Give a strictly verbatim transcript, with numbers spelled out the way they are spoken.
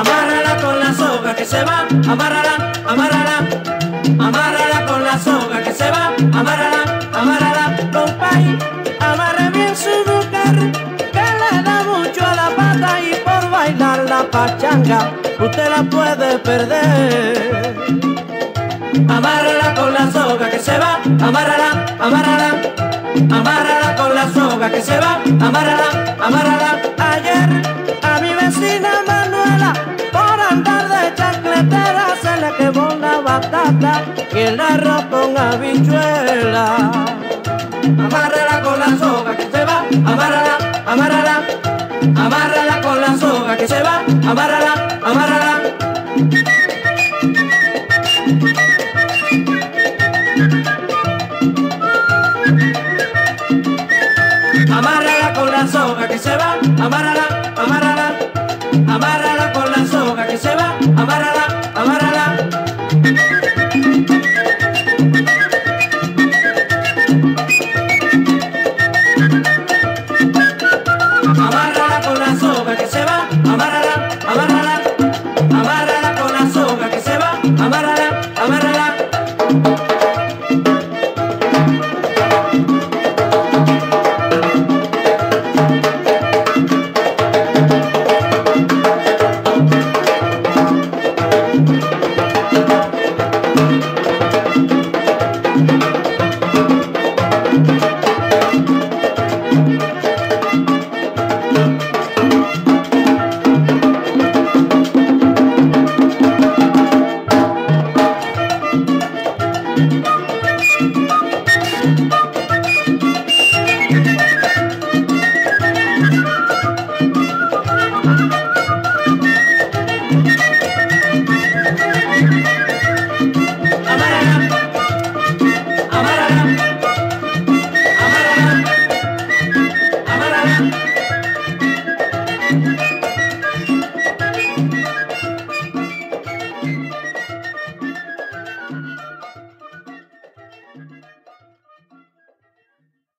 amárrala con la soga que se va, amárrala, amárrala, amárrala con la soga que se va, amárrala, amárrala, compay, amarre bien su mujer, que le da mucho a la pata y por bailar la pachanga usted la puede perder. Amárrala con la soga que se va, amárrala, amárrala, amárrala con la soga que se va, amárrala, amárrala. Ayer a mi vecina Manuela, por andar de chancletera, se le quemó la batata y el arroz con habichuela. Amárrala con la soga que se va, amárrala, amárrala, amárrala con la soga que se va, amárrala, amárrala. Amárrala con la soga que se va, amárrala, amárrala, amárrala con la soga que se va, amárrala.